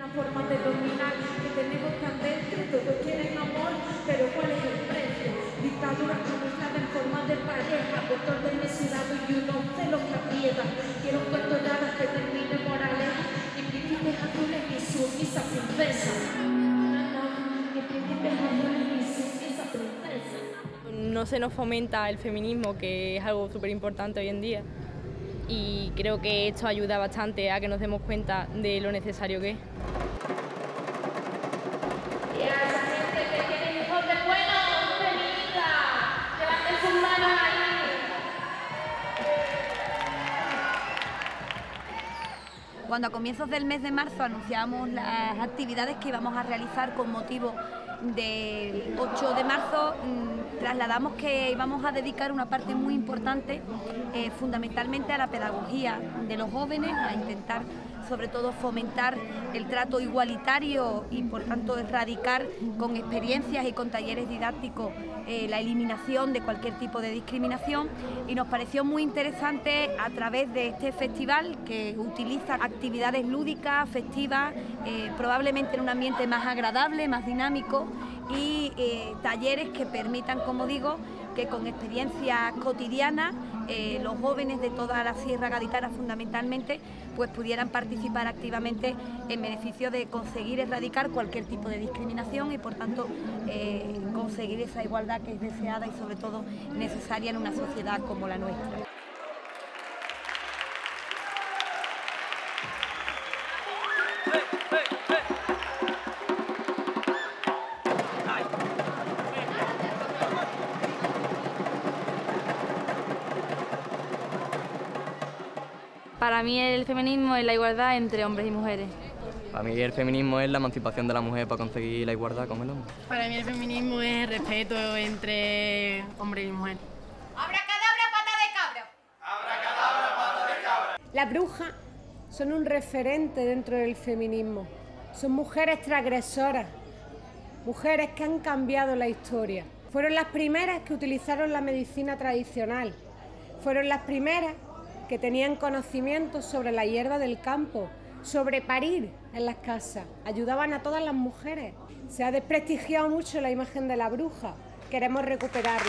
Una forma de dominar que tenemos tan dentro, todos quieren amor, pero ¿cuál es el precio? Dictadura camuflada en forma de pareja, botón de necesidad y unos celos que aprietan. Quiero un cuento de hadas que termine moraleja, y príncipes azules y sumisa princesa. Y príncipes azules y sumisa princesa. No se nos fomenta el feminismo, que es algo súper importante hoy en día, y creo que esto ayuda bastante a que nos demos cuenta de lo necesario que es. Y a esa gente que tiene hijos de bueno, feminista, levanten sus manos ahí. Cuando a comienzos del mes de marzo anunciamos las actividades que íbamos a realizar con motivo del 8 de marzo, trasladamos que íbamos a dedicar una parte muy importante fundamentalmente a la pedagogía de los jóvenes, a intentar sobre todo fomentar el trato igualitario y por tanto erradicar con experiencias y con talleres didácticos la eliminación de cualquier tipo de discriminación, y nos pareció muy interesante a través de este festival, que utiliza actividades lúdicas, festivas, probablemente en un ambiente más agradable, más dinámico, y talleres que permitan, como digo, que con experiencias cotidianas los jóvenes de toda la Sierra Gaditana fundamentalmente pues pudieran participar activamente en beneficio de conseguir erradicar cualquier tipo de discriminación y por tanto conseguir esa igualdad que es deseada y sobre todo necesaria en una sociedad como la nuestra. Para mí el feminismo es la igualdad entre hombres y mujeres. Para mí el feminismo es la emancipación de la mujer para conseguir la igualdad con el hombre. Para mí el feminismo es el respeto entre hombre y mujer. ¡Abracadabra, pata de cabra! ¡Abracadabra, pata de cabra! Las brujas son un referente dentro del feminismo. Son mujeres transgresoras, mujeres que han cambiado la historia. Fueron las primeras que utilizaron la medicina tradicional. Fueron las primeras que tenían conocimiento sobre la hierba del campo, sobre parir en las casas, ayudaban a todas las mujeres. Se ha desprestigiado mucho la imagen de la bruja, queremos recuperarla.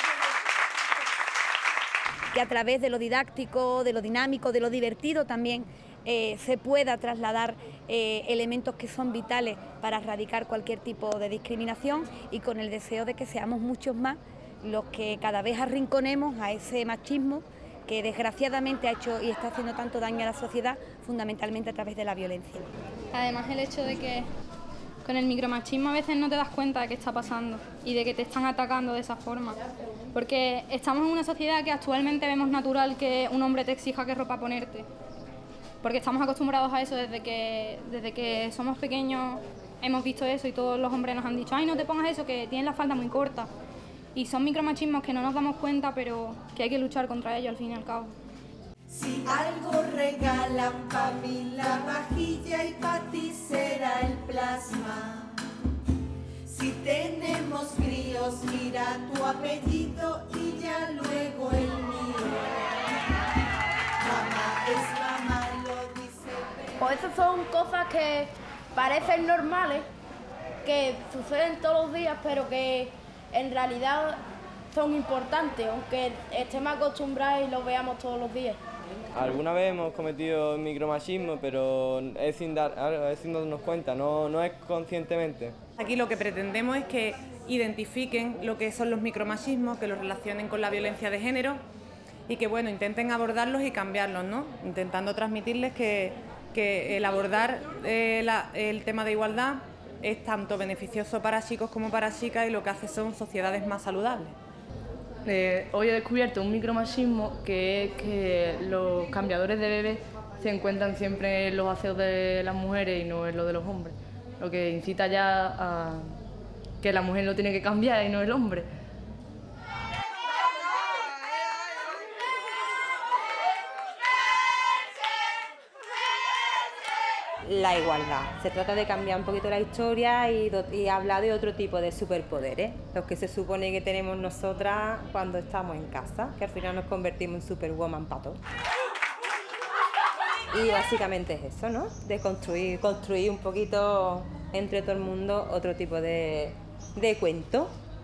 Que a través de lo didáctico, de lo dinámico, de lo divertido también se pueda trasladar elementos que son vitales para erradicar cualquier tipo de discriminación, y con el deseo de que seamos muchos más los que cada vez arrinconemos a ese machismo que desgraciadamente ha hecho y está haciendo tanto daño a la sociedad, fundamentalmente a través de la violencia. Además, el hecho de que con el micromachismo a veces no te das cuenta de qué está pasando y de que te están atacando de esa forma. Porque estamos en una sociedad que actualmente vemos natural que un hombre te exija qué ropa ponerte. Porque estamos acostumbrados a eso desde que somos pequeños, hemos visto eso y todos los hombres nos han dicho: ay, no te pongas eso, que tienes la falda muy corta. Y son micromachismos que no nos damos cuenta, pero que hay que luchar contra ellos al fin y al cabo. Si algo regalan pa' mí la vajilla y pa' ti será el plasma. Si tenemos críos, mira tu apellido y ya luego el mío. Mamá es mamá, lo dice. Pues esas son cosas que parecen normales, que suceden todos los días, pero que en realidad son importantes, aunque estemos acostumbrados y lo veamos todos los días. Alguna vez hemos cometido micromachismo, pero es sin darnos cuenta, no es conscientemente. Aquí lo que pretendemos es que identifiquen lo que son los micromachismos, que los relacionen con la violencia de género y que bueno, intenten abordarlos y cambiarlos, ¿no? Intentando transmitirles que el abordar el tema de igualdad es tanto beneficioso para chicos como para chicas y lo que hace son sociedades más saludables. Hoy he descubierto un micromachismo, que es que los cambiadores de bebés se encuentran siempre en los aseos de las mujeres y no en los de los hombres, lo que incita ya a que la mujer lo tiene que cambiar y no el hombre. La igualdad. Se trata de cambiar un poquito la historia y hablar de otro tipo de superpoderes, los que se supone que tenemos nosotras cuando estamos en casa, que al final nos convertimos en superwoman para todos. Y básicamente es eso, ¿no? De construir un poquito entre todo el mundo otro tipo de cuento.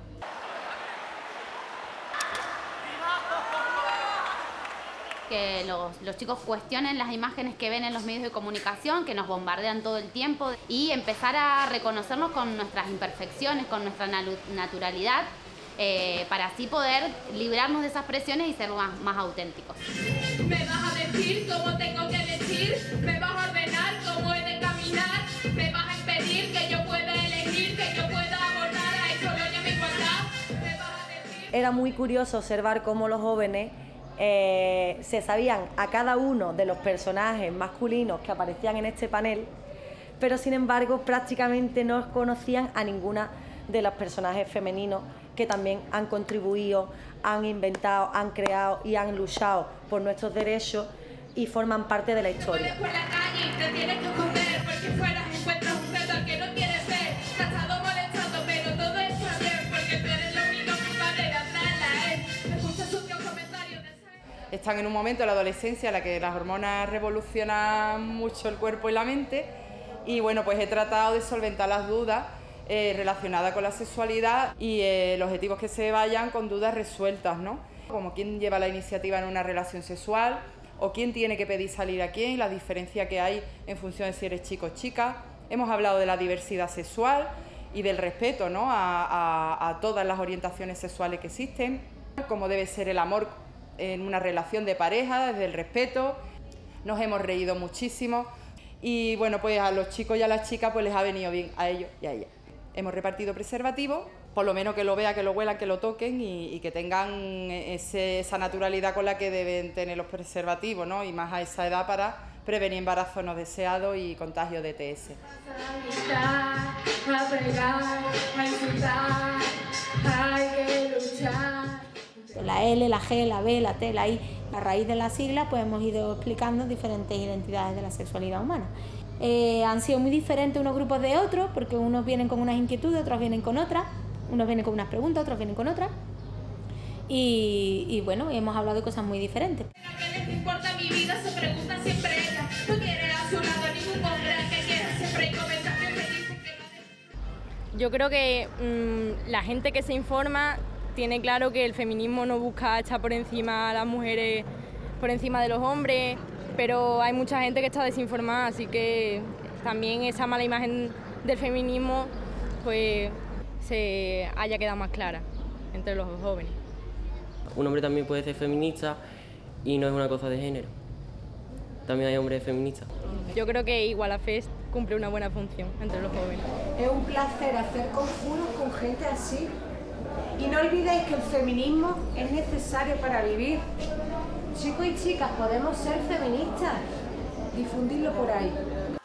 Que los chicos cuestionen las imágenes que ven en los medios de comunicación, que nos bombardean todo el tiempo, y empezar a reconocernos con nuestras imperfecciones, con nuestra naturalidad, para así poder librarnos de esas presiones y ser más auténticos. Me vas a decir cómo tengo que decir, me vas a ordenar cómo he de caminar, me vas a impedir que yo pueda elegir, que yo pueda abordar a esto, no ya mi igualdad, me vas a decir... Era muy curioso observar cómo los jóvenes se sabían a cada uno de los personajes masculinos que aparecían en este panel, pero sin embargo prácticamente no conocían a ninguna de los personajes femeninos que también han contribuido, han inventado, han creado y han luchado por nuestros derechos y forman parte de la historia. Por la calle te tienes que esconder porque fuera encuentras un cerdo que no quieres ver. Te ha estado molestando pero todo está bien porque tú eres lo único capaz de ganarla a él. Escucha sus comentarios de... Están en un momento de la adolescencia en la que las hormonas revolucionan mucho el cuerpo y la mente, y bueno, pues he tratado de solventar las dudas relacionadas con la sexualidad y los objetivos que se vayan con dudas resueltas, ¿no? Como quién lleva la iniciativa en una relación sexual o quién tiene que pedir salir a quién, la diferencia que hay en función de si eres chico o chica. Hemos hablado de la diversidad sexual y del respeto, ¿no? a todas las orientaciones sexuales que existen, cómo debe ser el amor en una relación de pareja, desde el respeto. Nos hemos reído muchísimo y bueno, pues a los chicos y a las chicas pues les ha venido bien, a ellos y a ellas. Hemos repartido preservativos, por lo menos que lo vean, que lo huelan, que lo toquen y que tengan esa naturalidad con la que deben tener los preservativos, ¿no? Y más a esa edad para prevenir embarazos no deseados y contagios de ETS. A pegar, a insultar, hay que luchar. La L, la G, la B, la T, la I, a raíz de las siglas pues hemos ido explicando diferentes identidades de la sexualidad humana. Han sido muy diferentes unos grupos de otros porque unos vienen con unas inquietudes, otros vienen con otras, unos vienen con unas preguntas, otros vienen con otras y bueno, hemos hablado de cosas muy diferentes. ¿A qué les importa mi vida? Se pregunta siempre ella. No quiere a su lado ningún hombre que quiera siempre hay comentarios que dicen que no. Yo creo que la gente que se informa tiene claro que el feminismo no busca echar por encima a las mujeres, por encima de los hombres, pero hay mucha gente que está desinformada, así que también esa mala imagen del feminismo pues se haya quedado más clara entre los jóvenes. Un hombre también puede ser feminista y no es una cosa de género. También hay hombres feministas. Yo creo que Igualafest cumple una buena función entre los jóvenes. Es un placer hacer conjuros con gente así. Y no olvidéis que el feminismo es necesario para vivir. Chicos y chicas, podemos ser feministas. Difundirlo por ahí.